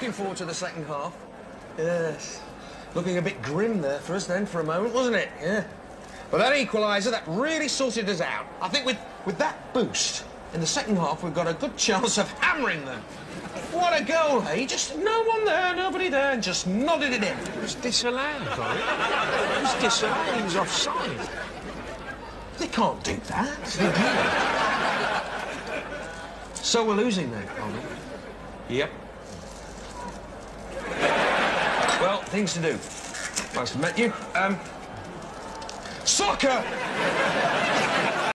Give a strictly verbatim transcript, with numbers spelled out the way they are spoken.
looking forward to the second half. Yes. Looking a bit grim there for us then for a moment, wasn't it? Yeah. But that equaliser, that really sorted us out. I think with, with that boost, in the second half, we've got a good chance of hammering them. What a goal, eh? Just no one there, nobody there, and just nodded it in. It was disallowed, Ollie. It was disallowed. He was offside. They can't do that. They can't. So we're losing then, Ollie? Yep. Well, things to do. Nice to meet you. Um, soccer!